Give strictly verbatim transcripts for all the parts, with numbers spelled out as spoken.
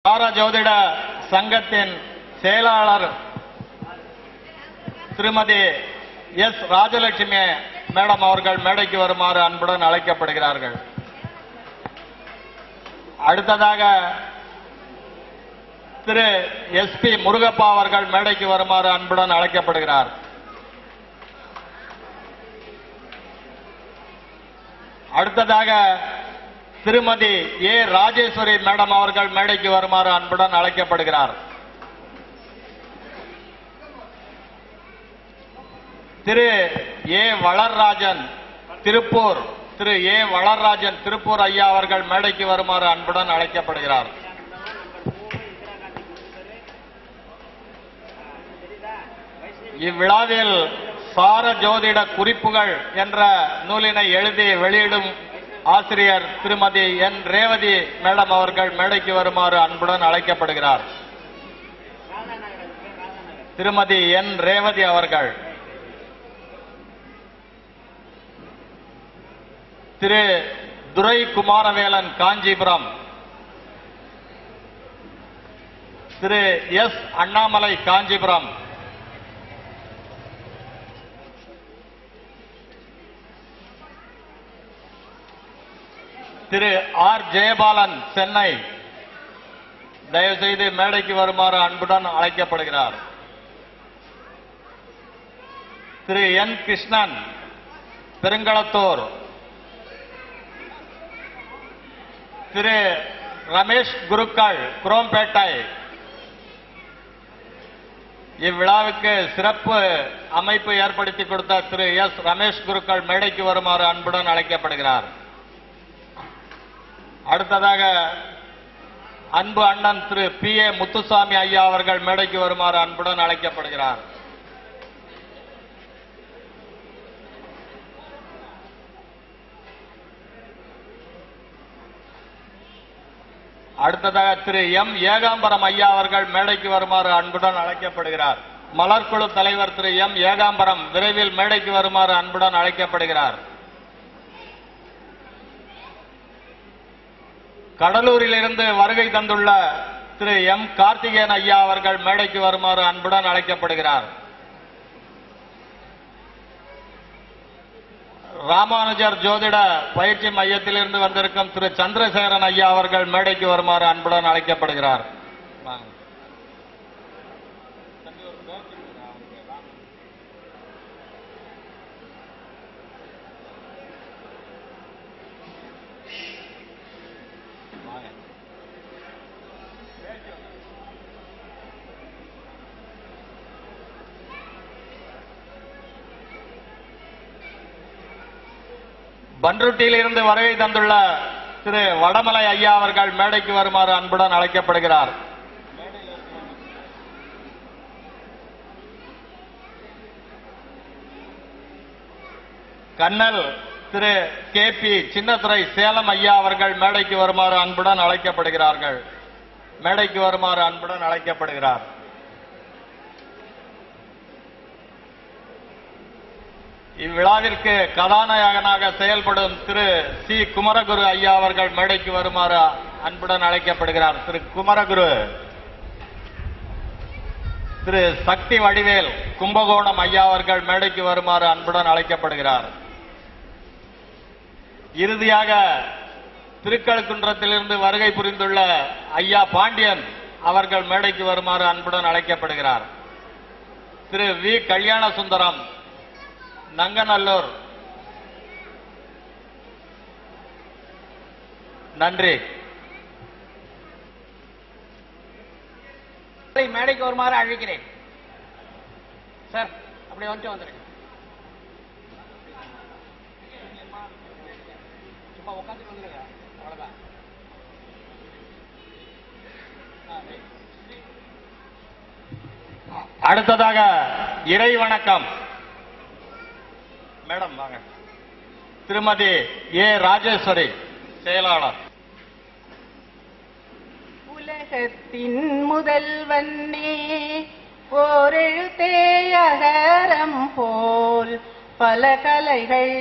சார ஜோதிட சங்கத்தின் செயலாளர் திருமதி எஸ் ராஜலட்சுமி மேடம் அவர்கள் மேடைக்கு வருமாறு அன்புடன் அழைக்கப்படுகிறார்கள். அடுத்ததாக திரு எஸ் பி முருகப்பா அவர்கள் மேடைக்கு வருமாறு அன்புடன் அழைக்கப்படுகிறார். அடுத்ததாக திருமதி ஏ ராஜேஸ்வரி மேடம் அவர்கள் மேடைக்கு வருமாறு அன்புடன் அழைக்கப்படுகிறார். திரு ஏ வளர்ராஜன் திருப்பூர் திரு ஏ வளர்ராஜன் திருப்பூர் ஐயா அவர்கள் மேடைக்கு வருமாறு அன்புடன் அழைக்கப்படுகிறார். இவ்விழாவில் சார ஜோதிட குறிப்புகள் என்ற நூலினை எழுதி வெளியிடும் ஆசிரியர் திருமதி என் ரேவதி மேடம் அவர்கள் மேடைக்கு வருமாறு அன்புடன் அழைக்கப்படுகிறார். திருமதி என் ரேவதி அவர்கள். திரு துரை குமாரவேலன் காஞ்சிபுரம். திரு எஸ் அண்ணாமலை காஞ்சிபுரம். திரு ஆர் ஜெயபாலன் சென்னை. தயவுசெய்து மேடைக்கு வருமாறு அன்புடன் அழைக்கப்படுகிறார். திரு என் கிருஷ்ணன் பெருங்களத்தூர். திரு ரமேஷ் குருக்கள் குரோம்பேட்டை. இவ்விழாவுக்கு சிறப்பு அமைப்பு ஏற்படுத்தி கொடுத்த திரு எஸ் ரமேஷ் குருக்கள் மேடைக்கு வருமாறு அன்புடன் அழைக்கப்படுகிறார். அடுத்ததாக அன்பு அண்ணன் திரு பி ஏ முத்துசாமி ஐயா அவர்கள் மேடைக்கு வருமாறு அன்புடன் அழைக்கப்படுகிறார். அடுத்ததாக திரு எம் ஏகாம்பரம் ஐயா அவர்கள் மேடைக்கு வருமாறு அன்புடன் அழைக்கப்படுகிறார். மலர்குழு தலைவர் திரு எம் ஏகாம்பரம் விரைவில் மேடைக்கு வருமாறு அன்புடன் அழைக்கப்படுகிறார். கடலூரில் இருந்து வருகை தந்துள்ள திரு எம் கார்த்திகேயன் ஐயா அவர்கள் மேடைக்கு வருமாறு அன்புடன் அழைக்கப்படுகிறார். ராமானுஜர் ஜோதிட பயிற்சி மையத்திலிருந்து வந்திருக்கும் திரு சந்திரசேகரன் ஐயா அவர்கள் மேடைக்கு வருமாறு அன்புடன் அழைக்கப்படுகிறார். பன்ருட்டியில் இருந்து வருகை தந்துள்ள திரு வடமலை ஐயா அவர்கள் மேடைக்கு வருமாறு அன்புடன் அழைக்கப்படுகிறார். கண்ணல் திரு கே பி சின்னத்துறை சேலம் ஐயா அவர்கள் மேடைக்கு வருமாறு அன்புடன் அழைக்கப்படுகிறார்கள். மேடைக்கு வருமாறு அன்புடன் அழைக்கப்படுகிறார். இவ்விழாவிற்கு கதாநாயகனாக செயல்படும் திரு சி குமரகுரு ஐயா அவர்கள் மேடைக்கு வருமாறு அன்புடன் அழைக்கப்படுகிறார். திரு குமரகுரு. திரு சக்தி வடிவேல் கும்பகோணம் ஐயா அவர்கள் மேடைக்கு வருமாறு அன்புடன் அழைக்கப்படுகிறார். இறுதியாக திருக்கழுக்குன்றத்திலிருந்து வருகை புரிந்துள்ள ஐயா பாண்டியன் அவர்கள் மேடைக்கு வருமாறு அன்புடன் அழைக்கப்படுகிறார். திரு வி கல்யாண சுந்தரம் நங்கநல்லூர். நன்றி. மேடைக்கு வருமாறு அழைக்கிறேன். சார் அப்படி வந்துட்டு வந்துருங்க. சும்மா உட்காந்துட்டு வந்துருங்க. அவ்வளவுதான். அடுத்ததாக இறை வணக்கம். மேடம் வாங்க. திருமதி ஏ ராஜேஸ்வரி செயலாளர். உலகத்தின் முதல்வன்னே ஓரெழுத்தே அகரம் போல் பல கலைகள்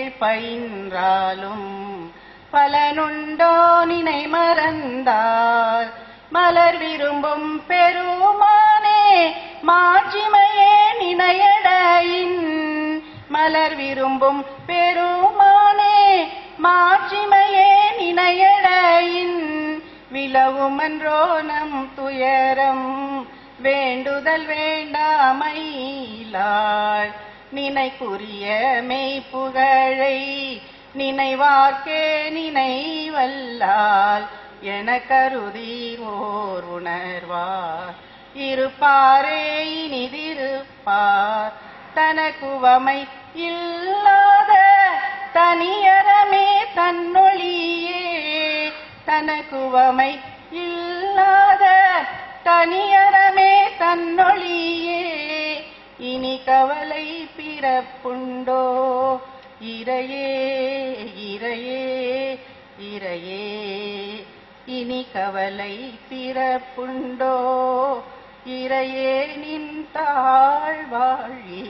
பயின்றாலும் பலனுண்டோ நினை மறந்தார் மலர் விரும்பும் பெருமானே மாட்சிமையே நினையடையின் மலர் விரும்பும் பெருமானே மாட்சிமையே நினையடையின் விலவுமன்றோ நம் துயரம் வேண்டுதல் வேண்டாமையிலாள் நினைக்குரிய மெய்ப்புகழை நினைவார்க்கே நினைவல்லால் என கருதி ஓர் உணர்வார் இருப்பாரே இனிதிருப்பார் தனக்குவமை இல்லாத தனியறமே தன்னொழியே தனக்குவமை இல்லாத தனியறமே தன்னொழியே இனி கவலை பிறப்புண்டோ இறையே இறையே இறையே இனி கவலை பிறப்புண்டோ இறையே நின் தாழ்வாழி.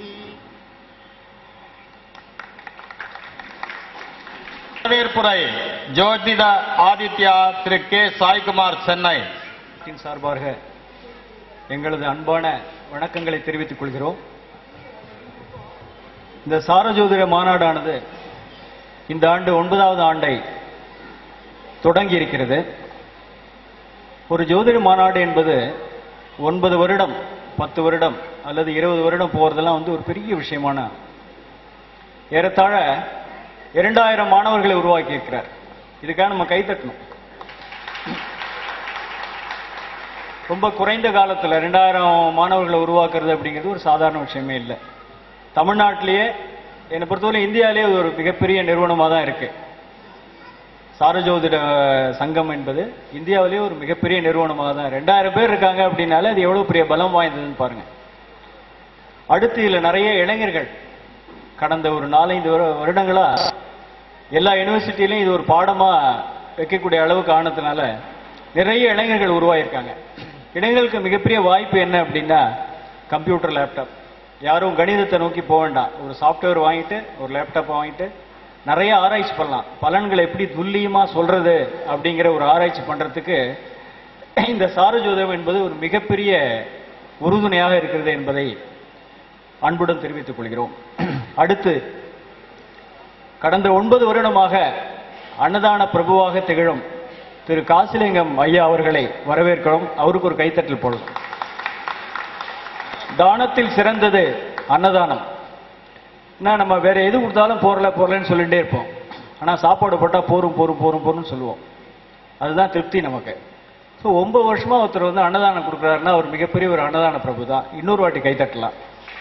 வரவேற்புரை ஜோதிடா ஆதித்யா திரு கே சாய்குமார் சென்னை சார்பாக எங்களது அன்பான வணக்கங்களை தெரிவித்துக் கொள்கிறோம். இந்த சாரஜோதிட மாநாடானது இந்த ஆண்டு ஒன்பதாவது ஆண்டை தொடங்கி இருக்கிறது. ஒரு ஜோதிட மாநாடு என்பது ஒன்பது வருடம் பத்து வருடம் அல்லது இருபது வருடம் போறதெல்லாம் வந்து ஒரு பெரிய விஷயமான ஏறத்தாழ இரண்டாயிரம் மாணவர்களை உருவாக்கி இருக்கிறார். இதுக்காக நம்ம கைத்தட்டணும். ரொம்ப குறைந்த காலத்தில் ரெண்டாயிரம் மாணவர்களை உருவாக்குறது அப்படிங்கிறது ஒரு சாதாரண விஷயமே இல்லை. தமிழ்நாட்டிலேயே என்னை பொறுத்தவரை இந்தியாவிலேயே ஒரு மிகப்பெரிய நிறுவனமாக தான் இருக்கு. சாரஜோதிட சங்கம் என்பது இந்தியாவிலேயே ஒரு மிகப்பெரிய நிறுவனமாக தான். ரெண்டாயிரம் பேர் இருக்காங்க அப்படின்னாலே அது எவ்வளவு பெரிய பலம் வாய்ந்ததுன்னு பாருங்க. அடுத்து இதில் நிறைய இளைஞர்கள் கடந்த ஒரு நாலஞ்சு வருடங்களா எல்லா யூனிவர்சிட்டியிலையும் இது ஒரு பாடமா வைக்கக்கூடிய அளவுக்கு ஆனதுனால நிறைய இளைஞர்கள் உருவாயிருக்காங்க. இளைஞர்களுக்கு மிகப்பெரிய வாய்ப்பு என்ன அப்படின்னா கம்ப்யூட்டர் லேப்டாப். யாரும் கணிதத்தை நோக்கி போக வேண்டாம். ஒரு சாஃப்ட்வேர் வாங்கிட்டு ஒரு லேப்டாப் வாங்கிட்டு நிறைய ஆராய்ச்சி பண்ணலாம். பலன்களை எப்படி துல்லியமா சொல்றது அப்படிங்கிற ஒரு ஆராய்ச்சி பண்றதுக்கு இந்த சாரஜோதிடம் என்பது ஒரு மிகப்பெரிய உறுதுணையாக இருக்கிறது என்பதை அன்புடன் தெரிவித்துக் கொள்கிறோம். அடுத்து கடந்த ஒன்பது வருடமாக அன்னதான பிரபுவாக திகழும் திரு காசிலிங்கம் ஐயா அவர்களை வரவேற்கிறோம். அவருக்கு ஒரு கைத்தட்டல் போடும். தானத்தில் சிறந்தது அன்னதானம். நம்ம வேற எது கொடுத்தாலும் போறல போறலன்னு சொல்லிட்டே இருப்போம். ஆனா சாப்பாடு போட்டா போரும் போரும் போரும் போரும் சொல்லுவோம். அதுதான் திருப்தி நமக்கு. ஸோ ஒன்பது வருஷமா ஒருத்தர் வந்து அன்னதானம் கொடுக்குறாருன்னா அவர் மிகப்பெரிய ஒரு அன்னதான பிரபு தான். இன்னொரு வாட்டி கைத்தட்டலாம்.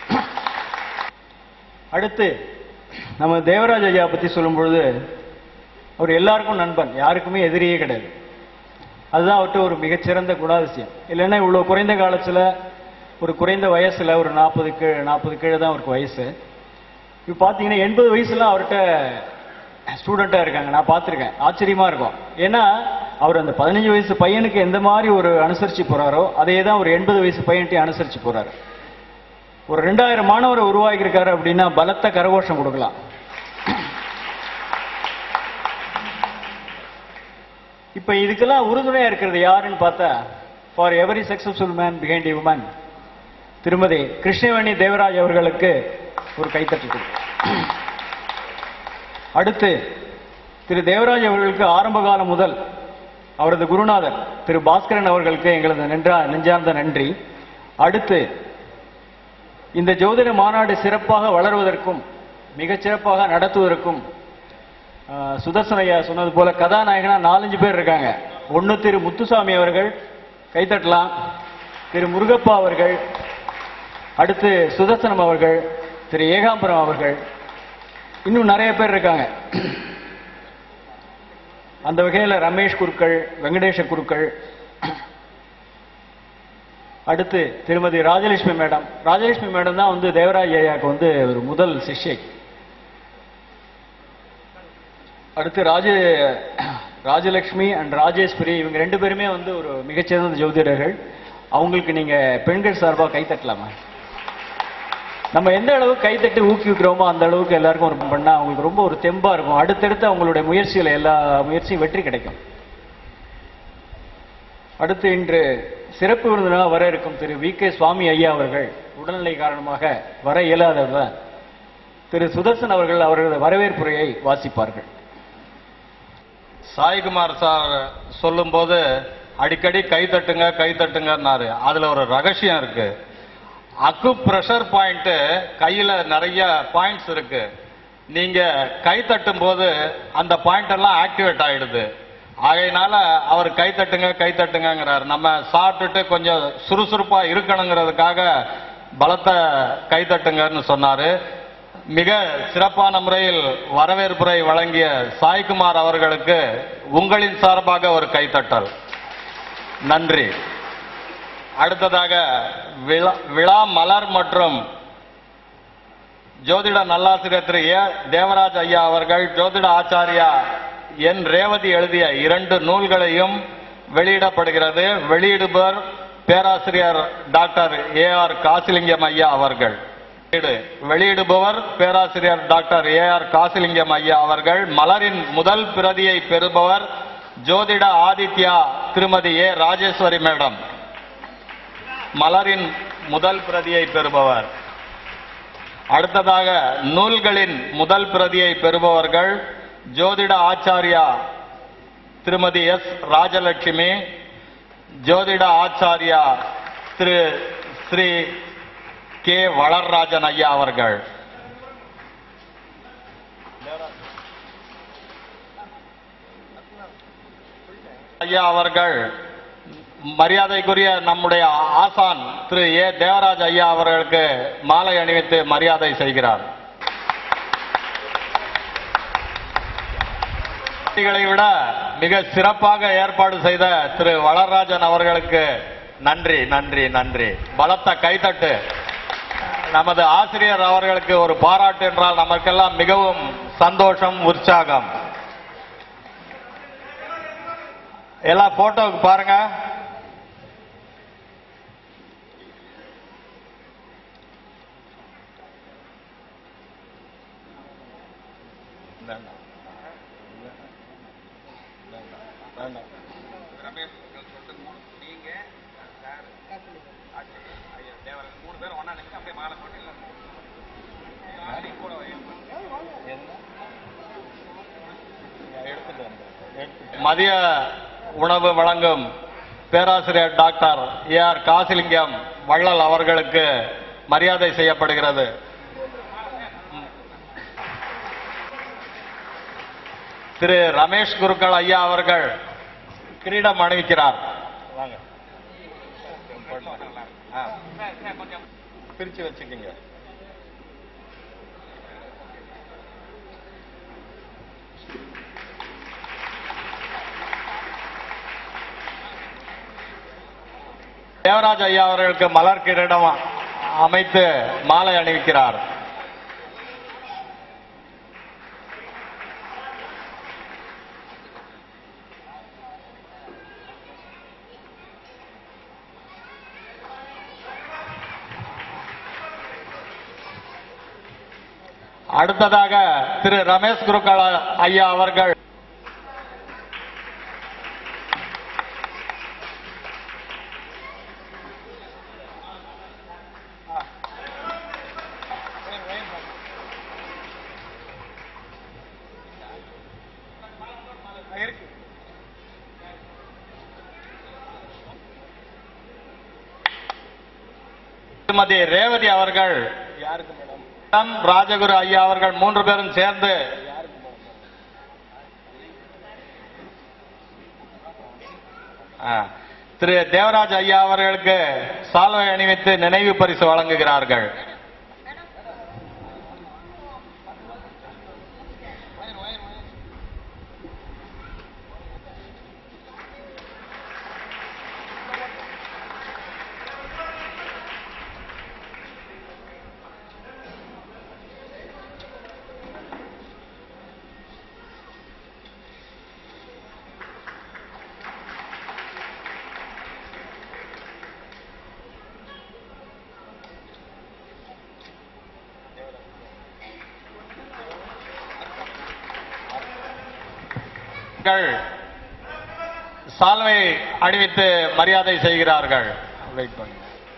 அடுத்து நம்ம தேவராஜ் ஐயா பத்தி சொல்லும் பொழுது அவர் எல்லாருக்கும் நண்பன், யாருக்குமே எதிரியே கிடையாது. அதுதான் அவர்கிட்ட ஒரு மிகச்சிறந்த குணாதிசயம். இல்லைன்னா இவ்வளவு குறைந்த காலத்துல ஒரு குறைந்த வயசுல ஒரு நாற்பதுக்கு நாற்பது கீழே தான் அவருக்கு வயசு. இப்போ பார்த்தீங்கன்னா எண்பது வயசுலாம் அவர்கிட்ட ஸ்டூடெண்ட்டாக இருக்காங்க. நான் பார்த்துருக்கேன். ஆச்சரியமா இருக்கும். ஏன்னா அவர் அந்த பதினஞ்சு வயசு பையனுக்கு எந்த மாதிரி ஒரு அனுசரிச்சு போறாரோ அதே தான் ஒரு எண்பது வயசு பையன்கிட்ட அனுசரிச்சு போறாரு. ஒரு ரெண்டாயிரம் மாணவரை உருவாக்கி இருக்காரு அப்படின்னா பலத்த கரகோஷம் கொடுக்கலாம். இப்ப இதுக்கெல்லாம் உறுதுணையா இருக்கிறது யாருன்னு பார்த்தா for every successful man behind a woman திருமதி கிருஷ்ணவேணி தேவராஜ் அவர்களுக்கு ஒரு கைத்தட்டு. அடுத்து திரு தேவராஜ் அவர்களுக்கு ஆரம்ப காலம் முதல் அவரது குருநாதர் திரு பாஸ்கரன் அவர்களுக்கு எங்களது நன்றா நெஞ்சார்ந்த நன்றி. அடுத்து இந்த ஜோதிட மாநாடு சிறப்பாக வளர்வதற்கும் மிகச் சிறப்பாக நடத்துவதற்கும் சுதர்சனையா சொன்னது போல கதாநாயகனா நாலஞ்சு பேர் இருக்காங்க. ஒன்னு திரு முத்துசாமி அவர்கள், கைத்தட்டலாம். திரு முருகப்பா அவர்கள், அடுத்து சுதர்சனம் அவர்கள், திரு ஏகாம்பரம் அவர்கள், இன்னும் நிறைய பேர் இருக்காங்க. அந்த வகையில் ரமேஷ் குருக்கள், வெங்கடேஷ குருக்கள், அடுத்து திருமதி ராஜலட்சுமி மேடம். ராஜலட்சுமி மேடம் தான் வந்து தேவராஜ் ஐயாவுக்கு வந்து ஒரு முதல் சிஷ்யை. அடுத்து ராஜ ராஜலட்சுமி அண்ட் ராஜேஸ்வரி, இவங்க ரெண்டு பேருமே வந்து ஒரு மிகச்சிறந்த ஜோதிடர்கள். அவங்களுக்கு நீங்க பெண்கள் சார்பாக கைத்தட்டலாமா? நம்ம எந்த அளவுக்கு கைத்தட்டி ஊக்குவிக்கிறோமோ அந்த அளவுக்கு எல்லாருக்கும் ஒரு பண்ணா அவங்களுக்கு ரொம்ப ஒரு தெம்பா இருக்கும். அடுத்தடுத்து அவங்களுடைய முயற்சியில் எல்லா முயற்சியும் வெற்றி கிடைக்கும். அடுத்து இன்று சிறப்பு விருந்தினராக வர இருக்கும் திரு வி கே சுவாமி ஐயா அவர்கள் உடல்நிலை காரணமாக வர இயலாதவர் திரு சுதர்சன் அவர்கள் அவர்களது வரவேற்புரையை வாசிப்பார்கள். சாய்குமார் சார் சொல்லும்போது அடிக்கடி கை தட்டுங்க கை தட்டுங்கன்னாரு. அதுல ஒரு ரகசியம் இருக்கு. அக்கு பிரஷர் பாயிண்ட் கையில நிறைய பாயிண்ட்ஸ் இருக்கு. நீங்க கை தட்டும் போது அந்த பாயிண்ட் எல்லாம் ஆக்டிவேட் ஆயிடுது. ஆகையினால அவர் கை தட்டுங்க கை தட்டுங்கிறார். நம்ம சாப்பிட்டுட்டு கொஞ்சம் சுறுசுறுப்பா இருக்கணுங்கிறதுக்காக பலத்த கை தட்டுங்கன்னு சொன்னாரு. மிக சிறப்பான முறையில் வரவேற்புரை வழங்கிய சாய்குமார் அவர்களுக்கு உங்களின் சார்பாக ஒரு கைத்தட்டல். நன்றி. அடுத்ததாக விழா விழா மலர் மற்றும் ஜோதிட நல்லாசிரியர் திரு ஏ தேவராஜ் ஐயா அவர்கள் ஜோதிட ஆச்சாரியா என் ரேவதி எழுதிய இரண்டு நூல்களையும் வெளியிடப்படுகிறது. வெளியிடுபவர் பேராசிரியர் டாக்டர் ஏ ஆர் காசிலிங்கம் ஐயா அவர்கள். வெளியிடுபவர் பேராசிரியர் டாக்டர் ஏ ஆர் காசிலிங்கம் ஐயா அவர்கள். மலரின் முதல் பிரதியை பெறுபவர் ஜோதிட ஆதித்யா திருமதி ஏ ராஜேஸ்வரி மேடம். மலரின் முதல் பிரதியை பெறுபவர். அடுத்ததாக நூல்களின் முதல் பிரதியை பெறுபவர்கள் ஜோதிட ஆச்சாரியா திருமதி எஸ் ராஜலட்சுமி, ஜோதிட ஆச்சாரியா திரு ஸ்ரீ கே வளர்ராஜன் ஐயா அவர்கள். ஐயா அவர்கள் மரியாதைக்குரிய நம்முடைய ஆசான் திரு ஏ தேவராஜ் ஐயா அவர்களுக்கு மாலை அணிவித்து மரியாதை செய்கிறார். விட மிக சிறப்பாக ஏற்பாடு செய்த திரு வளர்ராஜன் அவர்களுக்கு நன்றி நன்றி நன்றி. பலத்த கைத்தட்டு. நமது ஆசிரியர் அவர்களுக்கு ஒரு பாராட்டு என்றால் நமக்கெல்லாம் மிகவும் சந்தோஷம், உற்சாகம். எல்லாம் போட்டோவுக்கு பாருங்க. மதிய உணவு வழங்கும் பேராசிரியர் டாக்டர் ஏ ஆர் காசிலிங்கம் வள்ளல் அவர்களுக்கு மரியாதை செய்யப்படுகிறது. திரு ரமேஷ் குருக்கள் ஐயா அவர்கள் கிரீடம் அணிவிக்கிறார். பிரிச்சு வச்சுக்கீங்க. தேவராஜ் ஐயா அவர்களுக்கு மலர் கிரீடம் அமைத்து மாலை அணிவிக்கிறார். அடுத்ததாக திரு ரமேஷ் குருக்கள் ஐயா அவர்கள் திருமதி ரேவதி அவர்கள் ராஜகுரு ஐயா அவர்கள் மூன்று பேரும் சேர்ந்து திரு தேவராஜ் ஐயா அவர்களுக்கு சால்வை அணிவித்து நினைவு பரிசு வழங்குகிறார்கள். சால்வை அணிவித்து மரியாதை செய்கிறார்கள். வெயிட் பண்ணுங்க.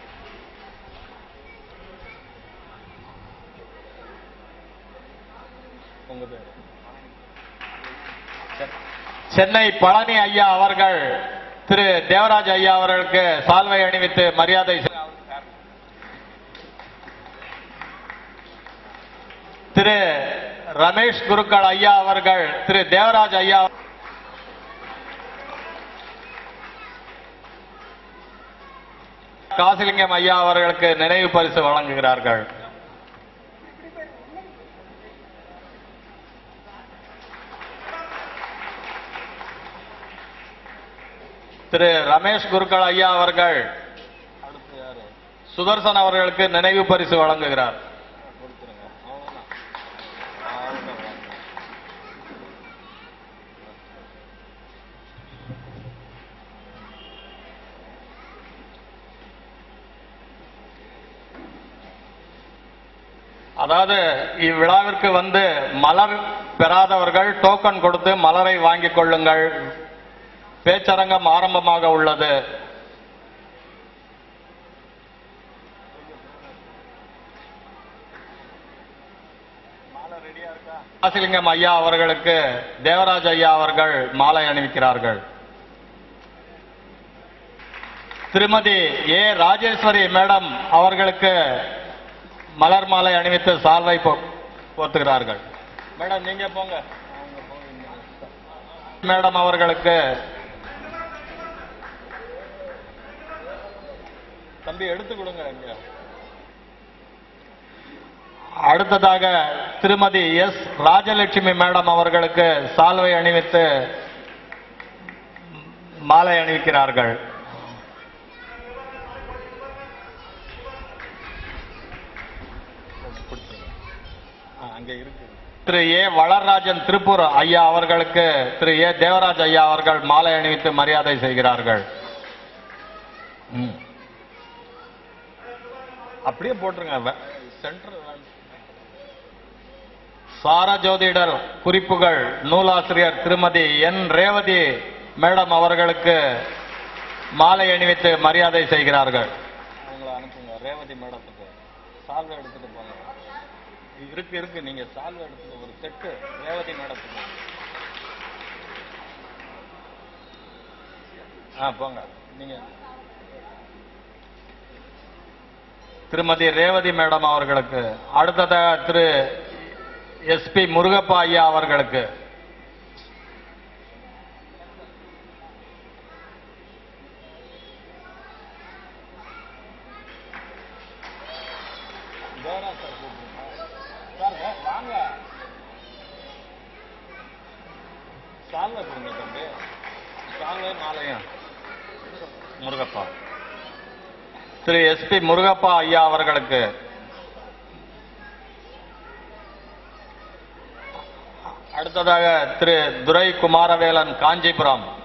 சென்னை பழனி ஐயா அவர்கள் திரு தேவராஜ் ஐயா அவர்களுக்கு சால்வை அணிவித்து மரியாதை திரு ரமேஷ் குருக்கள் ஐயா அவர்கள் திரு தேவராஜ் ஐயா காசிலிங்கம் ஐயா அவர்களுக்கு நினைவு பரிசு வழங்குகிறார்கள். திரு ரமேஷ் குருக்கள் ஐயா அவர்கள் சுதர்சன் அவர்களுக்கு நினைவு பரிசு வழங்குகிறார். அதாவது இவ்விழாவிற்கு வந்து மலர் பெறாதவர்கள் டோக்கன் கொடுத்து மலரை வாங்கிக் கொள்ளுங்கள். பேச்சரங்கம் ஆரம்பமாக உள்ளது. காசிலிங்கம் ஐயா அவர்களுக்கு தேவராஜ் ஐயா அவர்கள் மாலை அணிவிக்கிறார்கள். திருமதி ஏ ராஜேஸ்வரி மேடம் அவர்களுக்கு மலர் மாலை அணிவித்து சால்வை போர்த்துகிறார்கள். மேடம் நீங்க போங்க. மேடம் அவர்களுக்கு தம்பி எடுத்து கொடுங்க. அடுத்ததாக திருமதி எஸ் ராஜலட்சுமி மேடம் அவர்களுக்கு சால்வை அணிவித்து மாலை அணிவிக்கிறார்கள். திரு ஏ வளர்ராஜன் திருப்பூர் ஐயா அவர்களுக்கு திரு ஏ தேவராஜ் ஐயா அவர்கள் மாலை அணிவித்து மரியாதை செய்கிறார்கள். அப்படியே போட்டுருங்க. சாரஜோதிடர் குறிப்புகள் நூலாசிரியர் திருமதி என் ரேவதி மேடம் அவர்களுக்கு மாலை அணிவித்து மரியாதை செய்கிறார்கள். அவங்களை அனுப்புங்க. ரேவதி மேடத்துக்கு சால்வை எடுத்துட்டு போங்க. இருக்கு இருக்கு நீங்க சால்வை எடுத்துட்டு ஒரு செட்டு ரேவதி மேடத்துக்கு. ஆ போங்க. நீங்க திருமதி ரேவதி மேடம் அவர்களுக்கு. அடுத்ததாக திரு எஸ்பி முருகப்பா ஐயா அவர்களுக்கு. சால்வை கொடுங்க தம்பி. சால்வை மாலையும் முருகப்பா. திரு எஸ்பி முருகப்பா ஐயா அவர்களுக்கு. அடுத்ததாக திரு துரை குமாரவேலன் காஞ்சிபுரம்.